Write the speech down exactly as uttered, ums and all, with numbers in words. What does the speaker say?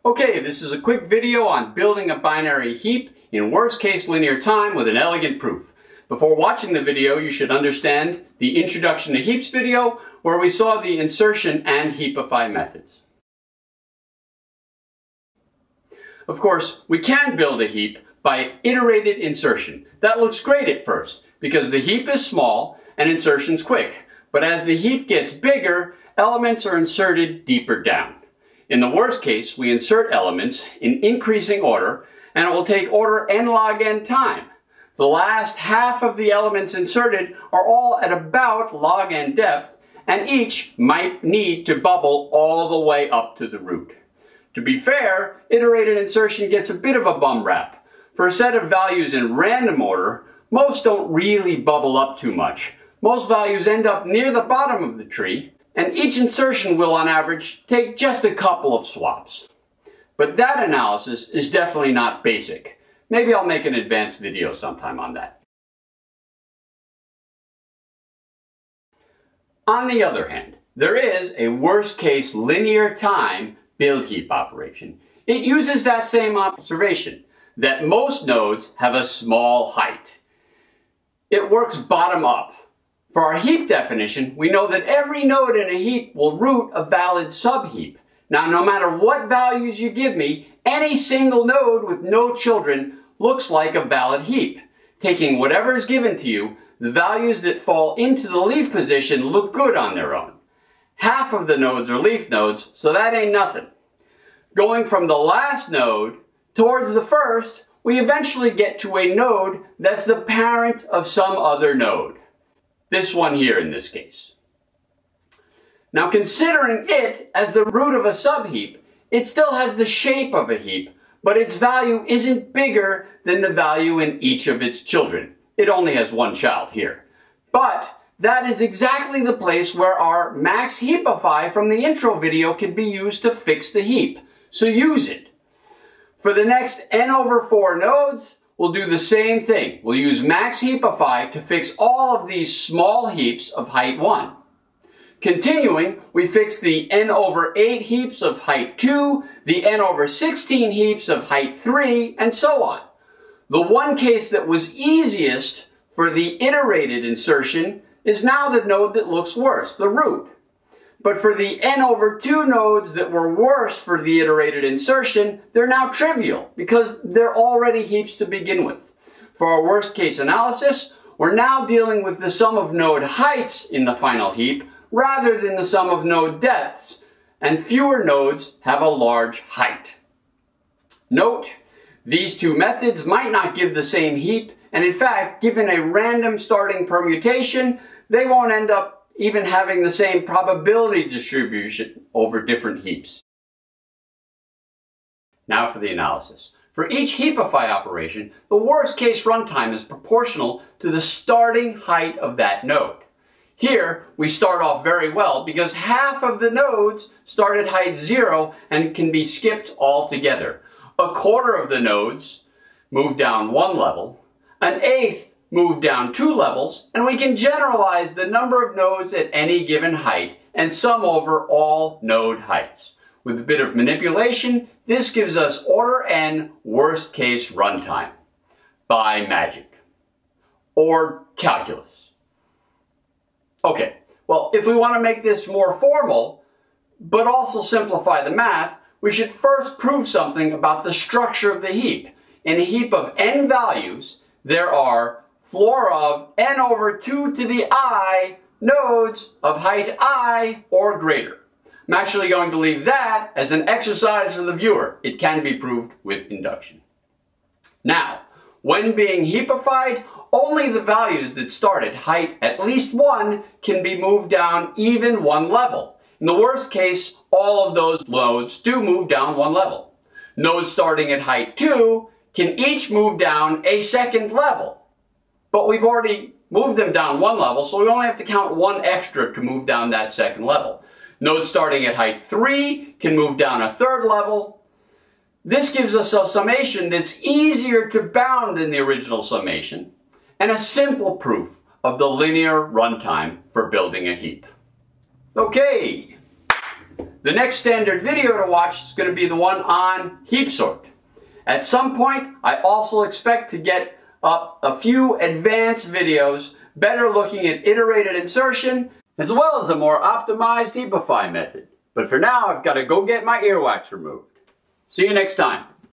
Okay, this is a quick video on building a binary heap in worst case linear time with an elegant proof. Before watching the video, you should understand the Introduction to Heaps video, where we saw the insertion and heapify methods. Of course, we can build a heap by iterated insertion. That looks great at first, because the heap is small and insertion's quick. But as the heap gets bigger, elements are inserted deeper down. In the worst case, we insert elements in increasing order, and it will take order n log n time. The last half of the elements inserted are all at about log n depth, and each might need to bubble all the way up to the root. To be fair, iterated insertion gets a bit of a bum rap. For a set of values in random order, most don't really bubble up too much. Most values end up near the bottom of the tree, and each insertion will, on average, take just a couple of swaps. But that analysis is definitely not basic. Maybe I'll make an advanced video sometime on that. On the other hand, there is a worst-case linear time BuildHeap operation. It uses that same observation, that most nodes have a small height. It works bottom up. For our heap definition, we know that every node in a heap will root a valid subheap. Now, no matter what values you give me, any single node with no children looks like a valid heap. Taking whatever is given to you, the values that fall into the leaf position look good on their own. Half of the nodes are leaf nodes, so that ain't nothing. Going from the last node towards the first, we eventually get to a node that's the parent of some other node. This one here in this case. Now, considering it as the root of a subheap, it still has the shape of a heap, but its value isn't bigger than the value in each of its children. It only has one child here. But that is exactly the place where our max heapify from the intro video can be used to fix the heap. So use it. For the next n over four nodes, we'll do the same thing. We'll use max heapify to fix all of these small heaps of height one. Continuing, we fix the n over eight heaps of height two, the n over sixteen heaps of height three, and so on. The one case that was easiest for the iterated insertion is now the node that looks worse, the root. But for the n over two nodes that were worse for the iterated insertion, they're now trivial because they're already heaps to begin with. For our worst case analysis, we're now dealing with the sum of node heights in the final heap rather than the sum of node depths, and fewer nodes have a large height. Note, these two methods might not give the same heap, and in fact, given a random starting permutation, they won't end up even having the same probability distribution over different heaps. Now for the analysis. For each heapify operation, the worst case runtime is proportional to the starting height of that node. Here, we start off very well because half of the nodes start at height zero and can be skipped altogether. A quarter of the nodes move down one level, an eighth move down two levels, and we can generalize the number of nodes at any given height and sum over all node heights. With a bit of manipulation, this gives us order n worst case runtime by magic or calculus. Okay, well, if we want to make this more formal, but also simplify the math, we should first prove something about the structure of the heap. In a heap of n values, there are floor of n over two to the I nodes of height I or greater. I'm actually going to leave that as an exercise for the viewer. It can be proved with induction. Now, when being heapified, only the values that start at height at least one can be moved down even one level. In the worst case, all of those nodes do move down one level. Nodes starting at height two can each move down a second level. But we've already moved them down one level, so we only have to count one extra to move down that second level. Nodes starting at height three can move down a third level. This gives us a summation that's easier to bound than the original summation, and a simple proof of the linear runtime for building a heap. Okay, The next standard video to watch is going to be the one on heap sort. At some point, I also expect to get up a few advanced videos better looking at iterated insertion, as well as a more optimized heapify method. But for now, I've got to go get my earwax removed. See you next time.